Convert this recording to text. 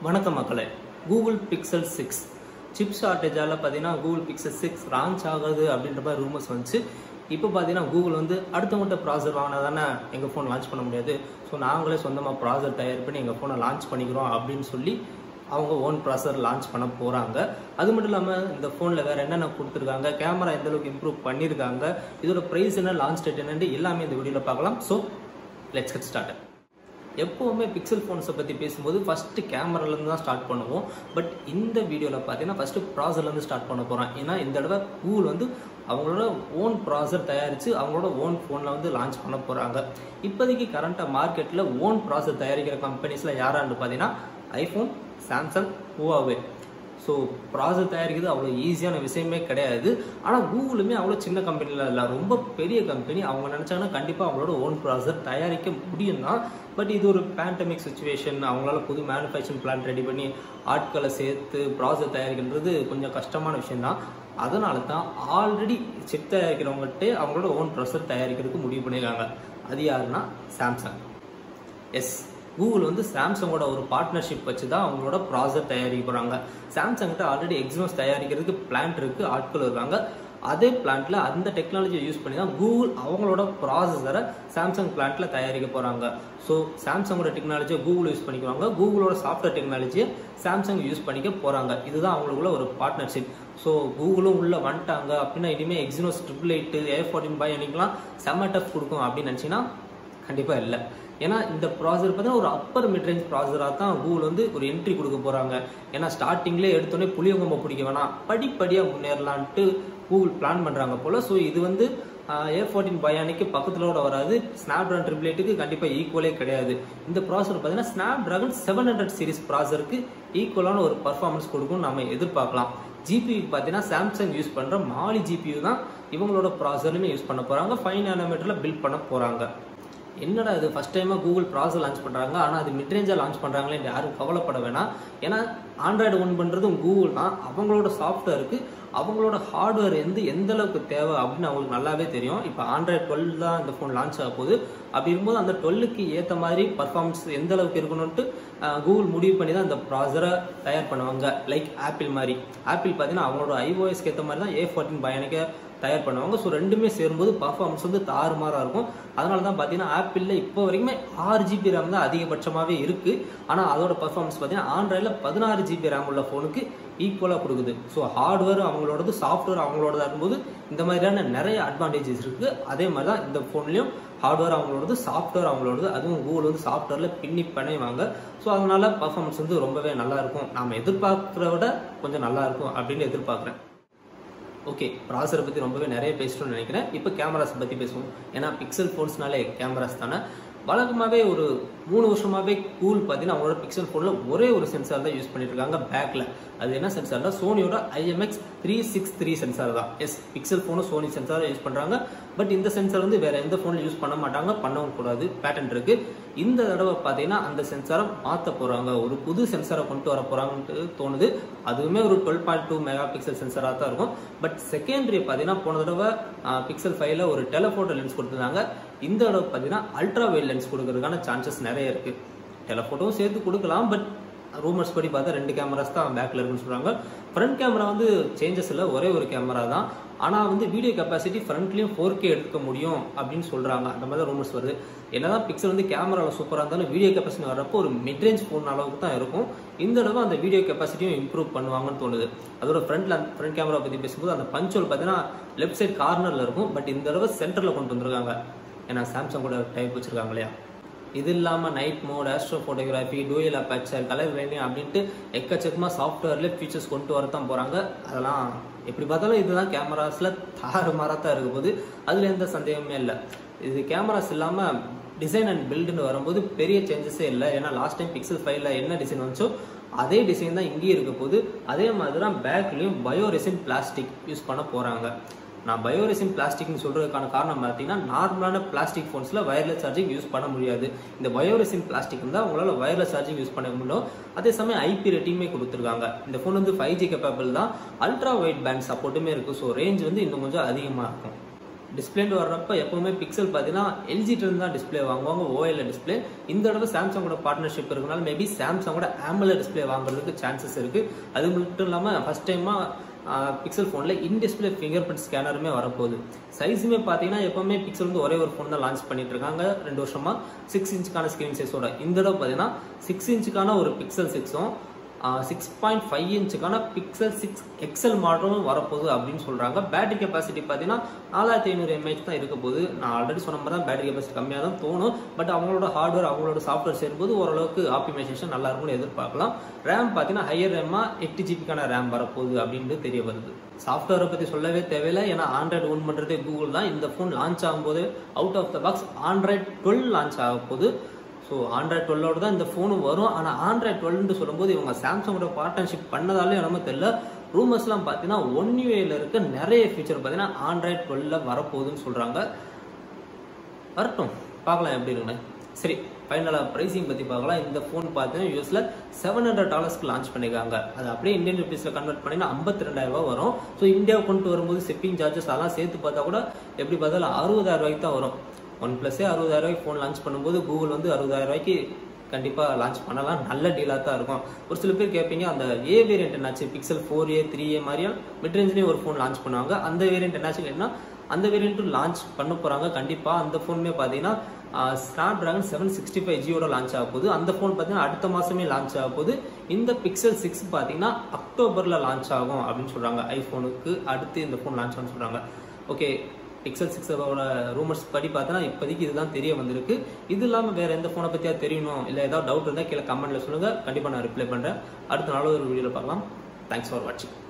வணக்கம் மக்களே. Google pixel 6 chip ஷார்ட்டேஜால பார்த்தீங்கன்னா கூகுள் பிக்சல் 6 லான்ச் ஆகுது அப்படின்ற மாதிரி ரூமர்ஸ் வந்துச்சு. இப்போ பார்த்தீங்கன்னா கூகுள் வந்து அடுத்தவங்கள்ட்ட ப்ராசர் வாங்கினா தானே எங்கள் ஃபோன் லான்ச் பண்ண முடியாது, ஸோ நாங்களே சொந்தமாக ப்ராசர் தயார் பண்ணி எங்கள் ஃபோனை லான்ச் பண்ணிக்கிறோம் அப்படின்னு சொல்லி அவங்க ஓன் ப்ராசர் லான்ச் பண்ண போகிறாங்க. அது மட்டும் இல்லாமல் இந்த ஃபோனில் வேறு என்னென்ன கொடுத்துருக்காங்க, கேமரா எந்த அளவுக்கு இம்ப்ரூவ் பண்ணியிருக்காங்க, இதோட ப்ரைஸ் என்ன, லான்ச் டேட் என்னன்னு எல்லாமே இந்த வீடியோவில் பார்க்கலாம். So let's get start. எப்போவுமே பிக்சல் ஃபோன்ஸை பற்றி பேசும்போது ஃபஸ்ட்டு கேமராலேருந்து தான் ஸ்டார்ட் பண்ணுவோம். பட் இந்த வீடியோவில் பார்த்தீங்கன்னா ஃபஸ்ட்டு ப்ராசர்லேருந்து ஸ்டார்ட் பண்ண போகிறோம். ஏன்னா இந்த தடவை கூகுள் வந்து அவங்களோட ஓன் ப்ராசர் தயாரித்து அவங்களோட ஓன் ஃபோனில் வந்து லான்ச் பண்ண போகிறாங்க. இப்போதைக்கு கரண்ட்டாக மார்க்கெட்டில் ஓன் ப்ராசர் தயாரிக்கிற கம்பெனிஸில் யாரான்னு பார்த்தீங்கன்னா ஐஃபோன், சாம்சங், ஹுவாவே. ஸோ ப்ராசர் தயாரிக்கிறது அவ்வளோ ஈஸியான விஷயமே கிடையாது. ஆனால் கூகுளுமே அவ்வளோ சின்ன கம்பெனியில் இல்லை, ரொம்ப பெரிய கம்பெனி. அவங்க நினச்சாங்கன்னா கண்டிப்பாக அவங்களோட ஓன் ப்ராசர் தயாரிக்க முடியும் தான். பட் இது ஒரு பேண்டமிக் சுச்சுவேஷன், அவங்களால புது மேனுஃபேக்சரிங் பிளான் ரெடி பண்ணி ஆட்களை சேர்த்து ப்ராசர் தயாரிக்கின்றது கொஞ்சம் கஷ்டமான விஷயம்தான். அதனால தான் ஆல்ரெடி சிப் தயாரிக்கிறவங்ககிட்ட அவங்களோட ஓன் ப்ராசர் தயாரிக்கிறதுக்கு முடிவு பண்ணியிருக்காங்க. அது யாருன்னா சாம்சங். எஸ், கூகுள் வந்து சாம்சங்கோட ஒரு பார்ட்னர்ஷிப் வச்சு தான் அவங்களோட ப்ராசர் தயாரிக்க போகிறாங்க. சாம்சங்கிட்ட ஆல்ரெடி எக்ஸினோஸ் தயாரிக்கிறதுக்கு பிளான்ட் இருக்குது, ஆட்கள் இருக்காங்க. அதே பிளான்ட்ல அந்த டெக்னாலஜியை யூஸ் பண்ணி தான் கூகுள் அவங்களோட ப்ராசஸரை சாம்சங் பிளான்ட்ல தயாரிக்க போகிறாங்க. ஸோ சாம்சங்கோட டெக்னாலஜியை கூகுள் யூஸ் பண்ணிக்குவாங்க, கூகுளோட சாஃப்ட்வேர் டெக்னாலஜியை சாம்சங் யூஸ் பண்ணிக்க போகிறாங்க. இதுதான் அவங்களுக்குள்ள ஒரு பார்ட்னர்ஷிப். ஸோ கூகுளும் உள்ளே வந்துட்டாங்க அப்படின்னா இனிமேல் எக்ஸினோஸ் 888 A14 Bionic எனக்குலாம் செம்ம டஃப் கொடுக்கும் அப்படின்னு நினச்சிங்கன்னா கண்டிப்பாக இல்லை. ஏன்னா இந்த ப்ராசர் பார்த்தீங்கன்னா ஒரு அப்பர் மிட்ரேஞ்ச் ப்ராசராக தான் கூகுள் வந்து ஒரு என்ட்ரி கொடுக்க போகிறாங்க. ஏன்னா ஸ்டார்டிங்லேயே எடுத்தோடனே புளியங்கொம்பை பிடிக்க வேணாம், படிப்படியாக முன்னேறலான்ட்டு கூகுள் பிளான் பண்ணுறாங்க போல். ஸோ இது வந்து A14 Bionic பக்கத்திலோட வராது, ஸ்னாப்ட்ராகன் 888க்கு கண்டிப்பாக ஈக்குவலே கிடையாது. இந்த ப்ராசர் பார்த்தீங்கன்னா ஸ்னாப்ட்ராகன் 700 சீரிஸ் ப்ராசருக்கு ஈக்குவலான ஒரு பர்ஃபார்மன்ஸ் கொடுக்கும்னு நம்ம எதிர்பார்க்கலாம். ஜிபியூ பார்த்தீங்கன்னா சாம்சங் யூஸ் பண்ணுற மாலி ஜிபியூ தான் இவங்களோட ப்ராசர்லையுமே யூஸ் பண்ண போகிறாங்க. 5 nm பில்ட் பண்ண போகிறாங்க. என்னடா இது ஃபர்ஸ்ட் டைமாக கூகுள் ப்ராசர் லான்ச் பண்ணுறாங்க, ஆனால் அது மிட்ரேஞ்சாக லான்ச் பண்ணுறாங்களே யாரும் கவலைப்பட வேணாம். ஏன்னா ஆண்ட்ராய்டு ஓன் பண்ணுறதும் கூகுள் தான். அவங்களோட சாஃப்ட்வேருக்கு அவங்களோட ஹார்ட்வேர் எந்த அளவுக்கு தேவை அப்படின்னு அவங்களுக்கு நல்லாவே தெரியும். இப்போ ஆண்ட்ராய்டு 12 தான் இந்த ஃபோன் லான்ச் ஆக போகுது. அப்படி இருக்கும்போது அந்த 12க்கு ஏற்ற மாதிரி பர்ஃபார்மன்ஸ் எந்த அளவுக்கு இருக்கணும்ட்டு கூகுள் முடிவு பண்ணி தான் இந்த ப்ராசரை தயார் பண்ணுவாங்க. லைக் ஆப்பிள் மாதிரி. ஆப்பிள் பார்த்தீங்கன்னா அவங்களோட iOSக்கு ஏற்ற மாதிரி தான் A14 Bionic தயார் பண்ணுவாங்க. ஸோ ரெண்டுமே சேரும்போது பர்ஃபார்மன்ஸ் வந்து தாறுமாறாக இருக்கும். அதனால தான் பார்த்தீங்கன்னா ஆப்பிளில் இப்போ வரைக்குமே 6 GB RAM தான் அதிகபட்சமாகவே இருக்குது. ஆனால் அதோட பர்ஃபார்மன்ஸ் பார்த்தீங்கன்னா ஆண்ட்ராய்டில் 16 GB RAM உள்ள ஃபோனுக்கு ஈக்குவலாக கொடுக்குது. ஸோ ஹார்ட்வேர் அவங்களோடது, சாஃப்ட்வேர் அவங்களோடதாக இருக்கும்போது இந்த மாதிரியான நிறைய அட்வான்டேஜஸ் இருக்குது. அதே மாதிரி தான் இந்த ஃபோன்லேயும் ஹார்ட்வேர் அவங்களோடது, சாஃப்ட்வேர் அவங்களோடது. அதுவும் கூகுள் வந்து சாஃப்ட்வேரில் பின்னி பிணைவாங்க. ஸோ அதனால பர்ஃபார்மன்ஸ் வந்து ரொம்பவே நல்லாயிருக்கும். நாம் எதிர்பார்க்குறத விட கொஞ்சம் நல்லாயிருக்கும் அப்படின்னு எதிர்பார்க்குறேன். ஓகே, ப்ராசரை பற்றி ரொம்பவே நிறைய பேசிட்டோம்னு நினைக்கிறேன். இப்போ கேமராஸ் பற்றி பேசுவோம். ஏன்னா பிக்சல் ஃபோன்ஸ்னாலே கேமராஸ் தானே. வழக்கமாகவே ஒரு 3 வருஷமாகவே கூகுள் பார்த்தீங்கன்னா அவங்களோட பிக்சல் ஃபோனில் ஒரே ஒரு சென்சார் தான் யூஸ் பண்ணிட்டு இருக்காங்க பேக்கில். அது என்ன சென்சார்னா சோனியோட IMX363 சென்சார் தான். எஸ், பிக்சல் ஃபோனும் சோனி சென்சாரை யூஸ் பண்ணுறாங்க. பட் இந்த சென்சார் வந்து வேற எந்த ஃபோனில் யூஸ் பண்ண மாட்டாங்க, பண்ணவும் கூடாது, பேட்டன்ட் இருக்கு. இந்த தடவை பார்த்தீங்கன்னா அந்த சென்சாரை மாற்ற போகிறாங்க, ஒரு புது சென்சாரை கொண்டு வர போகிறாங்கன்னு தோணுது. அதுவுமே ஒரு 12.2 MP சென்சாராக தான் இருக்கும். பட் செகண்டரி பார்த்தீங்கன்னா போன தடவை பிக்சல் 5ல ஒரு டெலஃபோட்டோ லென்ஸ் கொடுத்துருந்தாங்க. இந்த தடவை பார்த்தீங்கன்னா அல்ட்ரா வைட் லென்ஸ் கொடுக்கறதுக்கான சான்சஸ் நிறைய இருக்கு. டெலஃபோட்டோவும் சேர்த்து கொடுக்கலாம். பட் ரூமர்ஸ் படி பார்த்தா 2 கேமராஸ் தான் பேக்கில் இருக்குன்னு சொல்கிறாங்க. ஃப்ரண்ட் கேமரா வந்து சேஞ்சஸ் இல்லை, ஒரே ஒரு கேமரா தான். ஆனால் வந்து வீடியோ கெப்பாசிட்டி ஃப்ரண்ட்லேயும் 4K எடுக்க முடியும் அப்படின்னு சொல்கிறாங்க. அந்த மாதிரி தான் ரூமர்ஸ் வருது. என்னதான் பிக்சல் வந்து கேமராவில் சூப்பராக இருந்தாலும் வீடியோ கெப்பாசிட்டி வர்றப்போ ஒரு மிட்ரேஞ்ச் ஃபோன் அளவுக்கு தான் இருக்கும். இந்த தடவை அந்த வீடியோ கெப்பாசிட்டியும் இம்ப்ரூவ் பண்ணுவாங்கன்னு தோணுது. அதோட ஃப்ரண்ட் கேமரா பற்றி பேசும்போது அந்த பஞ்சோல் பார்த்தீங்கன்னா லெஃப்ட் சைட் கார்னரில் இருக்கும். பட் இந்த தடவை சென்டரில் கொண்டு வந்திருக்காங்க. ஏன்னா சாம்சங் கூட டைப் வச்சிருக்காங்க இல்லையா. இது இல்லாமல் night mode, astro photography, dual aperture, colour grinding அப்படின்ட்டு எக்கச்சக்கமாக சாஃப்ட்வேர்லேயே ஃபீச்சர்ஸ் கொண்டு வரத்தான் போகிறாங்க. அதெல்லாம் எப்படி பார்த்தாலும் இதுதான் கேமராஸில் தாறுமாறாக தான் இருக்க போது, அதில் எந்த சந்தேகமே இல்லை. இது கேமராஸ் இல்லாமல் டிசைன் அண்ட் பில்டுன்னு வரும்போது பெரிய சேஞ்சஸே இல்லை. ஏன்னா லாஸ்ட் டைம் பிக்சல் 5ல என்ன டிசைன் வந்துச்சோ அதே டிசைன் தான் இங்கேயும் இருக்க போது. அதே மாதிரி தான் பேக்லேயும் பயோரெசின் பிளாஸ்டிக் யூஸ் பண்ண போகிறாங்க. நான் பயோரெசின் பிளாஸ்டிக்னு சொல்கிறதுக்கான காரணம் பார்த்தீங்கன்னா நார்மலான பிளாஸ்டிக் ஃபோன்ஸில் வயர்லெஸ் சார்ஜிங் யூஸ் பண்ண முடியாது. இந்த பயோரெசின் பிளாஸ்டிக் இருந்தால் உங்களால் வயர்லெஸ் சார்ஜிங் யூஸ் பண்ண முடியும். அதே சமயம் IP ரேட்டிங்குமே கொடுத்துருக்காங்க. இந்த ஃபோன் வந்து 5G கேப்பபிள் தான், அல்ட்ரா வைட் பேண்ட் சப்போர்ட்டுமே இருக்குது. ஸோ ரேஞ்ச் வந்து இன்னும் கொஞ்சம் அதிகமாக இருக்கும். டிஸ்பிளேன்னு வர்றப்ப எப்பவுமே பிக்சல் பார்த்தீங்கன்னா எல்ஜிட்ட இருந்து தான் டிஸ்பிளே வாங்குவாங்க, ஓஎல்இடி டிஸ்பிளே. இந்த தடவை சாம்சங்கோட பார்ட்னர்ஷிப் இருக்கனால மேபி சாம்சங்கோட AMOLED டிஸ்பிளே வாங்குறதுக்கு சான்சஸ் இருக்கு. அது மட்டும் இல்லாமல் ஃபர்ஸ்ட் டைமா பிக்சல் ஃபோனில் இன் டிஸ்பிளே ஃபிங்கர் பிரிண்ட் ஸ்கேனருமே வரப்போகுது. சைஸுமே பார்த்தீங்கன்னா எப்பவுமே பிக்சல் வந்து ஒரே ஒரு ஃபோன் தான் லான்ச் பண்ணிட்டு இருக்காங்க 2 வருஷமா 6 இன்ச்சுக்கான ஸ்கிரீன் சைஸோட. இந்த தடவை பார்த்தீங்கன்னா 6 இன்ச்சுக்கான ஒரு பிக்சல் 6ம் 6.5 இன்ச்சுக்கான பிக்சல் 6 XL மாடலும் வரப்போகுது அப்படின்னு சொல்றாங்க. பேட்டரி கெப்பாசிட்டி பார்த்தீங்கன்னா 4500 mAh தான் இருக்க போகுது. நான் ஆல்ரெடி சொன்ன மாதிரி தான் பேட்டரி கெப்பாசிட்டி கம்மியாக தான் தோணும். பட் அவங்களோட ஹார்ட்வேர் அவங்களோட சாஃப்ட்வேர் சேரும்போது ஓரளவுக்கு ஆப்டிமைசேஷன் நல்லா இருக்கும்னு எதிர்பார்க்கலாம். ரேம் பார்த்தீங்கன்னா ஹையர் ரேமா 8 ஜிபிக்கான ரேம் வரப்போகுது அப்படின்னு தெரிய வருது. சாஃப்ட்வேரை பற்றி சொல்லவே தேவையில்லை, ஏன்னா ஆண்ட்ராய்டு ஓன் பண்ணுறதே கூகுள் தான். இந்த ஃபோன் லான்ச் ஆகும்போது out of the box Android 12 launch ஆக போகுது. ஸோ ஆண்ட்ராய்டு 12ஓட தான் இந்த ஃபோனும் வரும். ஆனால் ஆண்ட்ராய்டு 12 சொல்லும்போது இவங்க சாம்சங்கோட பார்ட்னர்ஷிப் பண்ணதாலே நம்ம தெரியல. ரூமர்ஸ்லாம் பார்த்தீங்கன்னா 1UI இருக்க நிறைய ஃபீச்சர் பார்த்தீங்கன்னா ஆண்ட்ராய்டு 12 வரப்போகுதுன்னு சொல்கிறாங்க. வரட்டும், பார்க்கலாம் எப்படி இருக்குன்னு. சரி, ஃபைனலாக ப்ரைஸிங் பற்றி பார்க்கலாம். இந்த ஃபோன் பார்த்தீங்கன்னா யூஎஸ்ல $700 லான்ச் பண்ணியிருக்காங்க. அது அப்படியே இந்தியன் ருபீஸில் கன்வெர்ட் பண்ணினா 52,000 வரும். ஸோ இந்தியாவுக்கு கொண்டு வரும்போது ஷிப்பிங் சார்ஜஸ் அதெல்லாம் சேர்த்து பார்த்தா கூட எப்படி பார்த்தாலும் 60,000 தான் வரும். OnePlus 60,000 ஃபோன் லான்ச் பண்ணும்போது கூகுள் வந்து 60,000 கண்டிப்பாக லான்ச் பண்ணலாம். நல்ல டீலாக தான் இருக்கும். ஒரு சில பேர் கேட்பீங்க, அந்த ஏ வேரியன்ட் என்னாச்சு, பிக்சல் 4A 3A மாதிரியா மிட்ரேஞ்ச்லேயும் ஒரு ஃபோன் லான்ச் பண்ணுவாங்க, அந்த வேரியன்ட் என்னாச்சு கேட்டீங்கன்னா அந்த வேரியன்ட்டும் லான்ச் பண்ண போகிறாங்க கண்டிப்பாக. அந்த ஃபோனுமே பார்த்தீங்கன்னா ஸ்னாப்டிராகன் 765Gயோட லான்ச் ஆக போகுது. அந்த ஃபோன் பார்த்தீங்கன்னா அடுத்த மாதமே லான்ச் ஆக போகுது. இந்த பிக்சல் 6 பார்த்தீங்கன்னா அக்டோபரில் லான்ச் ஆகும் அப்படின்னு சொல்கிறாங்க. ஐஃபோனுக்கு அடுத்து இந்த ஃபோன் லான்ச் ஆகும்னு சொல்கிறாங்க. ஓகே, பிக்சல் 6ஓட ரூமர்ஸ் படி பார்த்தோன்னா இப்போதைக்கு இதுதான் தெரிய வந்திருக்கு. இது இல்லாமல் வேறு எந்த ஃபோனை பற்றியா தெரியணும் இல்லை ஏதாவது டவுட் இருந்தால் கீழே கமெண்ட்டில் சொல்லுங்கள். கண்டிப்பாக நான் ரிப்ளை பண்ணுறேன். அடுத்த நாள் ஒரு வீடியோவில் பார்க்கலாம். தேங்க்ஸ் ஃபார் வாட்சிங்.